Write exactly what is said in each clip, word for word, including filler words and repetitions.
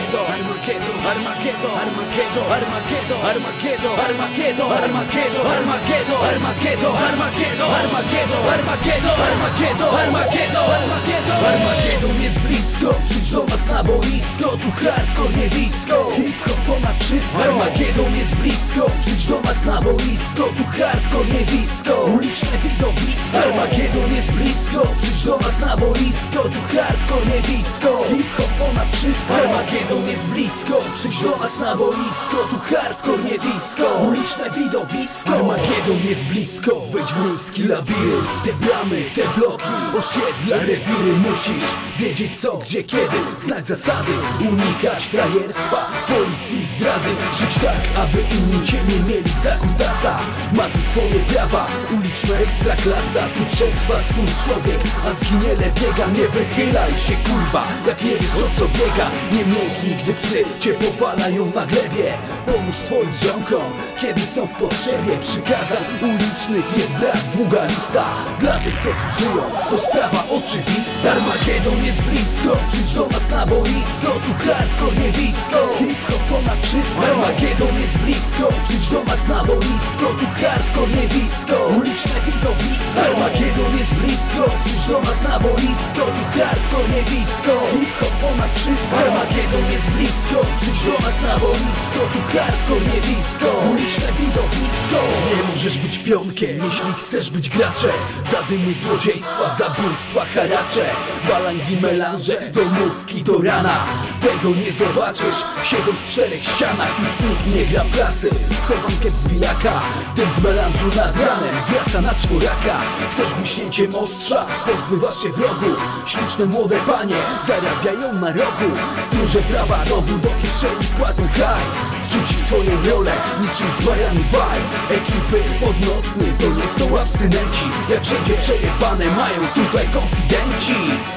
Armageddon, Armageddon, Armageddon, Armageddon, Armageddon, Armageddon, Armageddon, Armageddon, Armageddon, Armageddon, Armageddon, Armageddon, Armageddon, Armageddon, Armageddon, Armageddon. Armageddon jest blisko, przyjdź do nas na boisko, tu hardcore, nie disco, hip-hop ponad wszystko. Armageddon jest blisko, przyjdź do nas na boisko, tu hardcore, nie disco, uliczne widowisko. Armageddon jest blisko, przyjdź do nas na boisko, tu hardcore, nie disco, hip-hop ponad wszystko. Armageddon jest blisko, przyjdź do nas na boisko, tu hardcore, nie disco, uliczne widowisko. Armageddon jest blisko, wejdź w miejski labirynt, te bramy, te bloki, osiedla, rewiry. Musisz wiedzieć co, gdzie, kiedy, znać zasady, unikać frajerstwa, policji i zdrady. Żyć tak, aby inni cię nie mieli za kutasa. Ma tu swoje prawa, uliczna ekstraklasa. Tu przetrwa swój człowiek, a zginiele biega. Nie wychylaj się kurwa, jak nie wiesz o co biega. Nie mięknij, gdy psy cię powalają na glebie. Pomóż swoim ziomkom, kiedy są w potrzebie. Przykazań ulicznych jest brak, długa lista. Dla tych co tu żyją, to sprawa oczywista. Armageddon jest blisko, przyjdź do nas na boisko, tu hardcore, nie disco, hip-hop ponad wszystko. Armageddon jest blisko, przyjdź do nas na boisko, tu hardcore, nie disco, uliczne widowisko. Armageddon jest blisko, przyjdź do nas na boisko, tu hardcore, nie disco, hip-hop ponad wszystko. Armageddon jest blisko, przyjdź do nas na boisko, tu hardcore, nie disco, uliczne widowisko. Nie możesz być pionkiem, jeśli chcesz być graczem. Zadymy złodziejstwa, zabójstwa, haracze, balangi, melanże, domówki do rana. Tego nie zobaczysz, siedząc w czterech ścianach. Już nikt nie gra w klasy, w chowankę wzbijaka. Ten z melanżu nad ranem wraca na czworaka. Ktoś błyśnięciem ostrza pozbywa się wrogów. Śliczne młode panie zarabiają na rogu. Stróże prawa znowu do kieszeni kładą hajs. Wczuci w swoją rolę, niczym zwajany Vice. Ekipy pod nocnym to nie są abstynenci. Jak wszędzie przejebane mają tutaj konfidenci.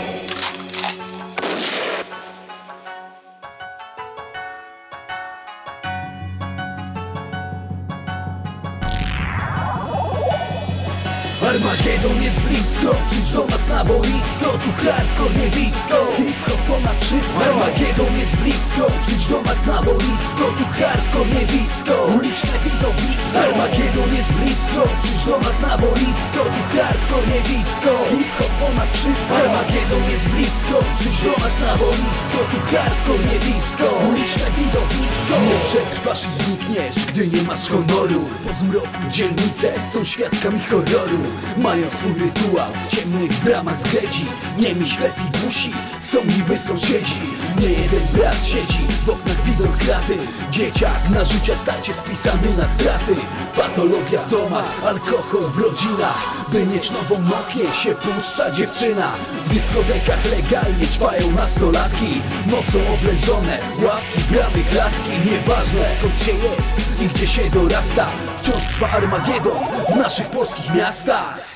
Armageddon jest blisko, przyjdź do nas na boisko, tu hardcore, nie disco, hip-hop ponad wszystko. Armageddon jest blisko, przyjdź do nas na boisko, tu hardcore, nie disco, uliczne widowisko. Armageddon jest blisko, przyjdź do nas na boisko, tu hardcore, nie disco, hip-hop ponad wszystko. Armageddon jest blisko, przyjdź do nas na boisko, tu hardcore, nie disco, uliczne widowisko. Nie przetrwasz i znikniesz, gdy nie masz honoru. Po zmroku dzielnice są świadkami horroru. Mają swój rytuał w ciemnych bramach z gredzi. Niemi, ślepi, głusi są niby sąsiedzi. Nie jeden brat siedzi w oknach widząc kraty. Dzieciak na życia starcie spisany na straty. Patologia w domach, alkohol w rodzinach. By mieć nową Nokię się puszcza dziewczyna. W dyskotekach legalnie ćpają nastolatki. Nocą obleżone ławki, bramy, klatki. Nieważne skąd się jest i gdzie się dorasta, wciąż trwa Armageddon w naszych polskich miastach.